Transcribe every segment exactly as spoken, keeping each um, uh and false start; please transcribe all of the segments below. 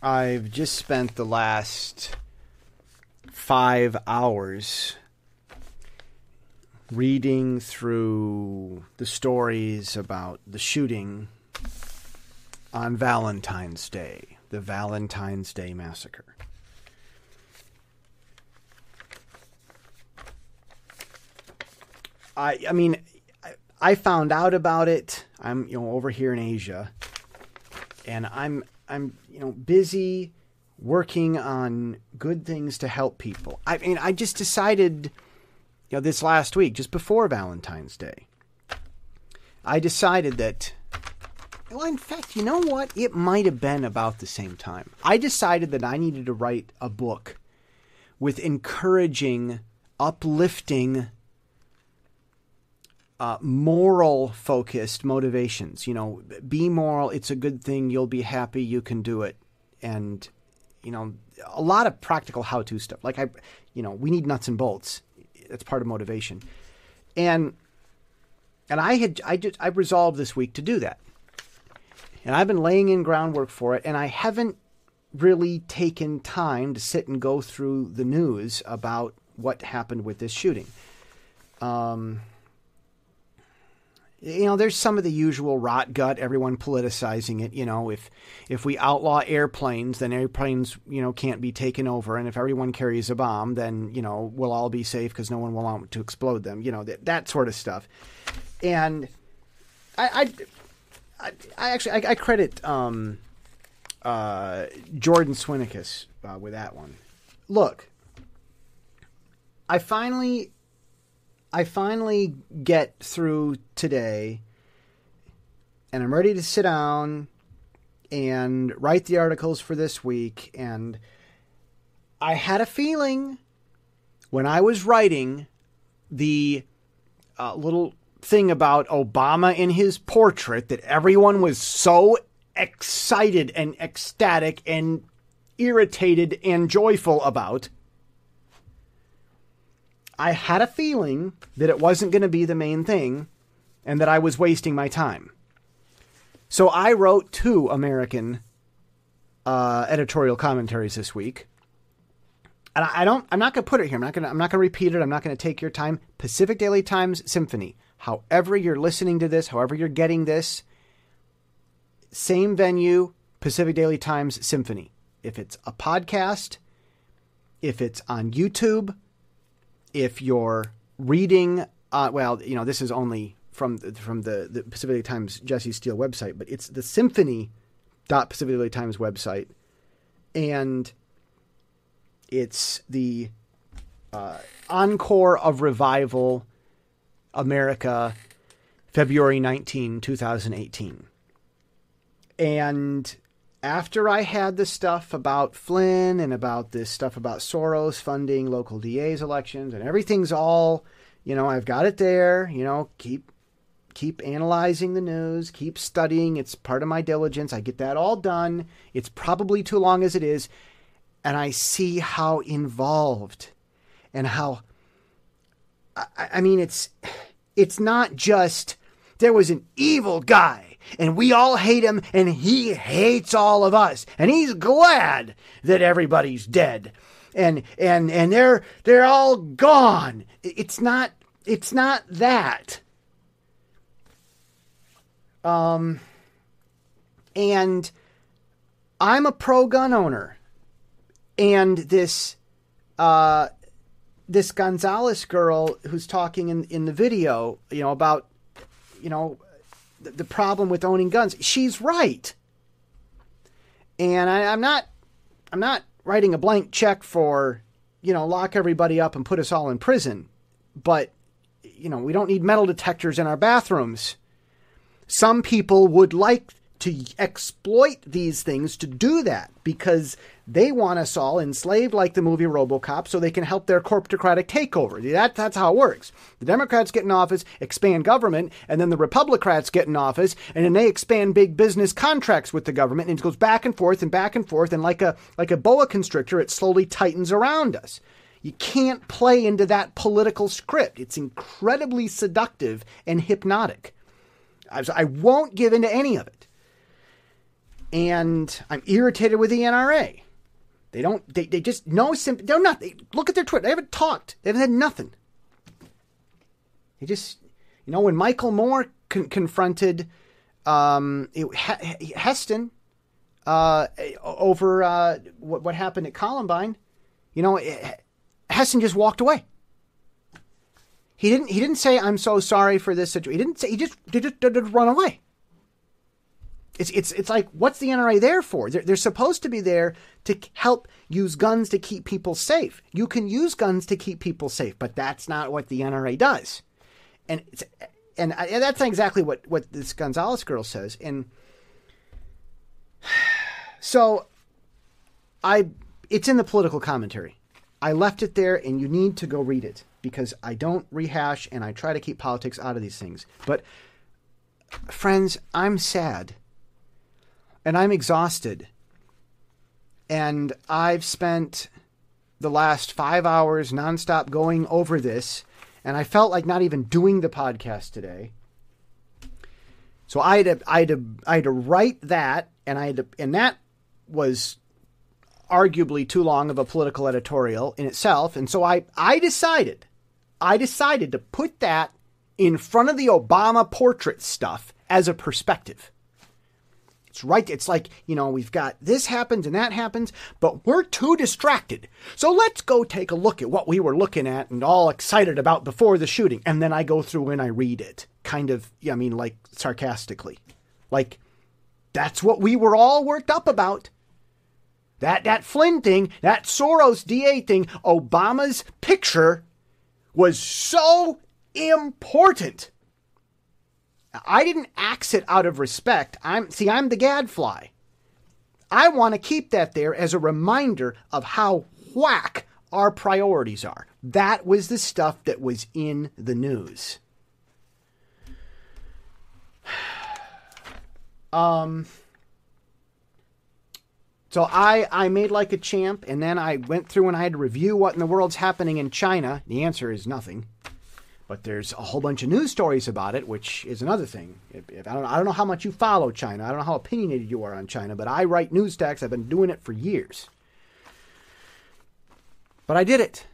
I've just spent the last five hours reading through the stories about the shooting on Valentine's Day, the Valentine's Day Massacre. I I mean, I, I found out about it. I'm you know over here in Asia, and I'm I'm you know busy working on good things to help people. I mean, I just decided, you know, this last week, just before Valentine's Day, I decided that, well, in fact, you know what? It might have been about the same time. I decided that I needed to write a book with encouraging, uplifting, uh, moral-focused motivations. You know, be moral. It's a good thing. You'll be happy. You can do it. And, you know, a lot of practical how-to stuff. Like, I, you know, we need nuts and bolts. That's part of motivation. And and I had I just I resolved this week to do that. And I've been laying in groundwork for it, and I haven't really taken time to sit and go through the news about what happened with this shooting. Um You know, there's some of the usual rot gut, everyone politicizing it. You know, if if we outlaw airplanes, then airplanes, you know, can't be taken over. And if everyone carries a bomb, then, you know, we'll all be safe because no one will want to explode them. You know, that, that sort of stuff. And I, I, I, I actually, I, I credit um, uh, Jordan Swinnicus uh, with that one. Look, I finally... I finally get through today, and I'm ready to sit down and write the articles for this week. And I had a feeling when I was writing the uh, little thing about Obama in his portrait that everyone was so excited and ecstatic and irritated and joyful about. I had a feeling that it wasn't going to be the main thing and that I was wasting my time. So I wrote two American uh, editorial commentaries this week. And I don't, I'm not going to put it here. I'm not going to, I'm not going to repeat it. I'm not going to take your time. Pacific Daily Times Symphony. However you're listening to this, however you're getting this, same venue, Pacific Daily Times Symphony. If it's a podcast, if it's on YouTube, if you're reading, uh, well, you know, this is only from from the, the Pacific Times Jesse Steele website, but it's the symphony dot Pacific Daily Times website. And it's the uh, Encore of Revival America, February nineteenth, twenty eighteen. And after I had the stuff about Flynn and about this stuff about Soros funding local D A's elections and everything's all, you know, I've got it there, you know, keep, keep analyzing the news, keep studying. It's part of my diligence. I get that all done. It's probably too long as it is. And I see how involved and how, I, I mean, it's, it's not just there was an evil guy and we all hate him, and he hates all of us, and he's glad that everybody's dead, and and and they're they're all gone. It's not it's not that. Um, and I'm a pro-gun owner, and this uh this Gonzalez girl who's talking in in the video, you know, about you know. the problem with owning guns. She's right. And I, I'm not, I'm not writing a blank check for, you know, lock everybody up and put us all in prison. But, you know, we don't need metal detectors in our bathrooms. Some people would like to exploit these things to do that because they want us all enslaved like the movie RoboCop so they can help their corporocratic takeover. That, that's how it works. The Democrats get in office, expand government, and then the Republicans get in office, and then they expand big business contracts with the government, and it goes back and forth and back and forth, and like a like a boa constrictor, it slowly tightens around us. You can't play into that political script. It's incredibly seductive and hypnotic. I won't give into any of it. And I'm irritated with the N R A. They don't, they, they just, no, simp- they're not, they, look at their Twitter. They haven't talked. They haven't had nothing. They just, you know, when Michael Moore con- confronted um, it, H- Heston uh, over uh, what, what happened at Columbine, you know, it, Heston just walked away. He didn't, he didn't say, I'm so sorry for this situation. He didn't say, he just, he just, he just run away. It's it's it's like, what's the N R A there for? They're, they're supposed to be there to help use guns to keep people safe. You can use guns to keep people safe, but that's not what the N R A does. And it's, and, I, and that's not exactly what, what this Gonzalez girl says. And so I it's in the political commentary. I left it there, and you need to go read it because I don't rehash and I try to keep politics out of these things. But friends, I'm sad. And I'm exhausted. And I've spent the last five hours nonstop going over this. And I felt like not even doing the podcast today. So I had to, I had to, I had to write that. And I had to, and that was arguably too long of a political editorial in itself. And so I, I decided, I decided to put that in front of the Obama portrait stuff as a perspective. It's right. It's like, you know, we've got this happens and that happens, but we're too distracted. So let's go take a look at what we were looking at and all excited about before the shooting. And then I go through and I read it kind of, I mean, like sarcastically, like that's what we were all worked up about. That, that Flynn thing, that Soros D A thing, Obama's picture was so important. I didn't axe it out of respect. I'm see, I'm the gadfly. I want to keep that there as a reminder of how whack our priorities are. That was the stuff that was in the news. Um. So I, I made like a champ, and then I went through and I had to review what in the world's happening in China. The answer is nothing. But there's a whole bunch of news stories about it, which is another thing. If, if, I don't, I don't know how much you follow China. I don't know how opinionated you are on China, but I write news texts. I've been doing it for years. But I did it.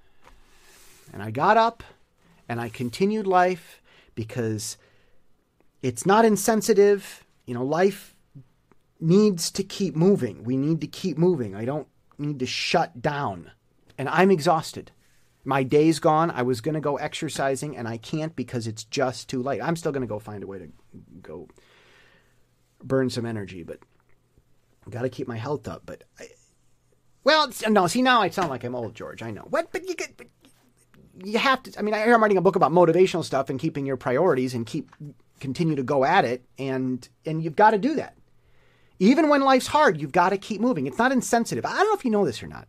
And I got up and I continued life because it's not insensitive. You know, life needs to keep moving. We need to keep moving. I don't need to shut down. And I'm exhausted. My day's gone. I was going to go exercising, and I can't because it's just too late. I'm still going to go find a way to go burn some energy, but I've got to keep my health up. But, I, well, no, see, now I sound like I'm old, George. I know. What? But you get, but you have to, I mean, I'm writing a book about motivational stuff and keeping your priorities and keep, continue to go at it, and and you've got to do that. Even when life's hard, you've got to keep moving. It's not insensitive. I don't know if you know this or not.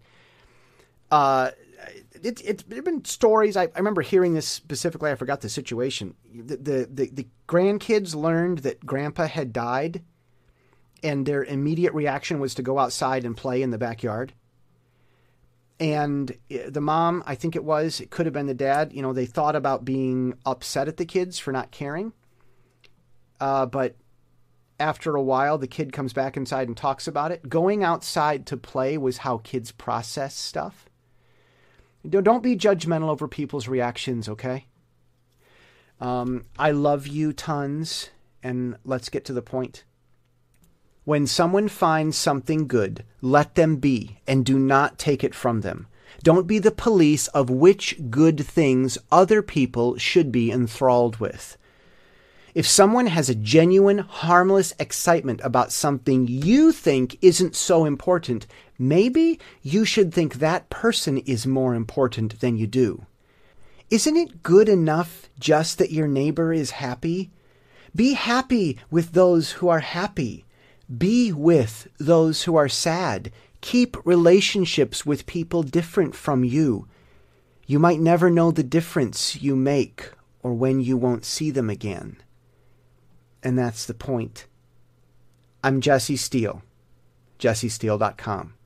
Uh, It, it, there have been stories. I, I remember hearing this specifically. I forgot the situation. The, the, the, the grandkids learned that grandpa had died, and their immediate reaction was to go outside and play in the backyard. And the mom, I think it was, it could have been the dad, you know, they thought about being upset at the kids for not caring. Uh, but after a while, the kid comes back inside and talks about it. Going outside to play was how kids process stuff. Don't be judgmental over people's reactions, okay? Um, I love you tons, and let's get to the point. When someone finds something good, let them be, and do not take it from them. Don't be the police of which good things other people should be enthralled with. If someone has a genuine, harmless excitement about something you think isn't so important, maybe you should think that person is more important than you do. Isn't it good enough just that your neighbor is happy? Be happy with those who are happy. Be with those who are sad. Keep relationships with people different from you. You might never know the difference you make or when you won't see them again. And that's the point. I'm Jesse Steele, jesse steele dot com.